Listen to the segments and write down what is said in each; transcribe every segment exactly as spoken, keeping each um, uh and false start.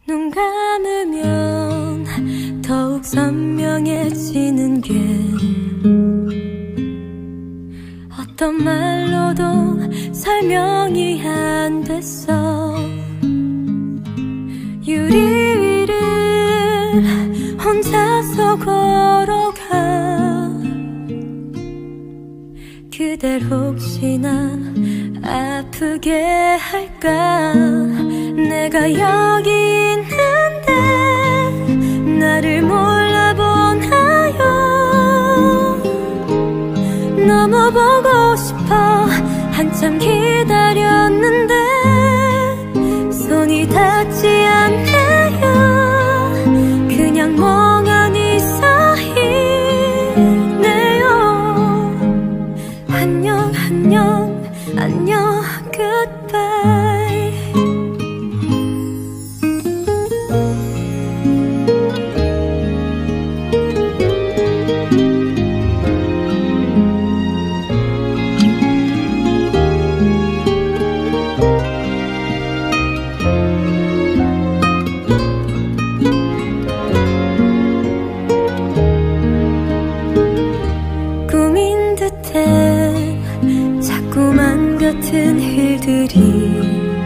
눈 감으면 더욱 선명해지는 게 어떤 말로도 설명이 안 됐어. 유리 위를 혼자서 걸어가. 그댈 혹시나 아프게 할까. 내가 여기 있는데 나를 몰라보나요. 너무 보고 싶어 한참 기다렸는데 손이 닿지 않네요. 그냥 멍하니 서 있네요. 안녕 안녕 안녕 goodbye. 꿈인 듯해 자꾸만 같은 일들이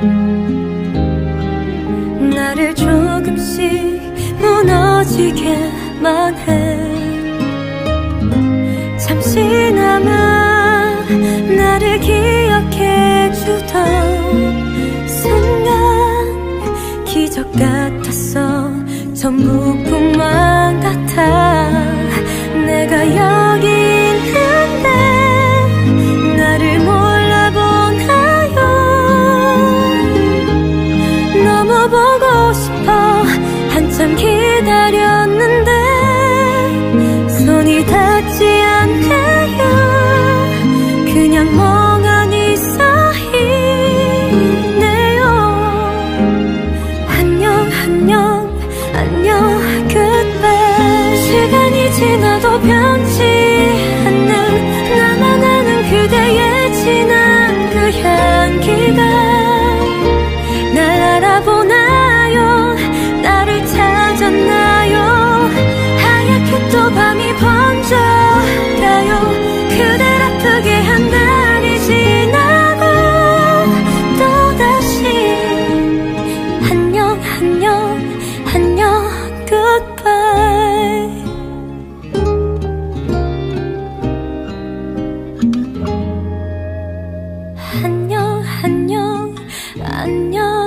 나를 조금씩 무너지게만 해. 잠시나마 나를 기억해 주던 순간 기적 같았어. 전부 꿈만 같아. 내가 여기 있는데 나를 몰라보나요. 너무 보고 싶어 한참 기다렸는데 손이 닿지 않네요. 그냥 멍하니 서 있네요. 안녕 안녕 안녕 goodbye. 시간이 지나도 변치 않는 나만 아는 그대의 진한 그 향기가 날 알아보나요. 나를 찾았나요. 하얗게 또 밤이 번져가요. 그댈 아프게 한 날이 지나고 또다시 안녕 안녕 안녕 goodbye. 안녕 안녕 안녕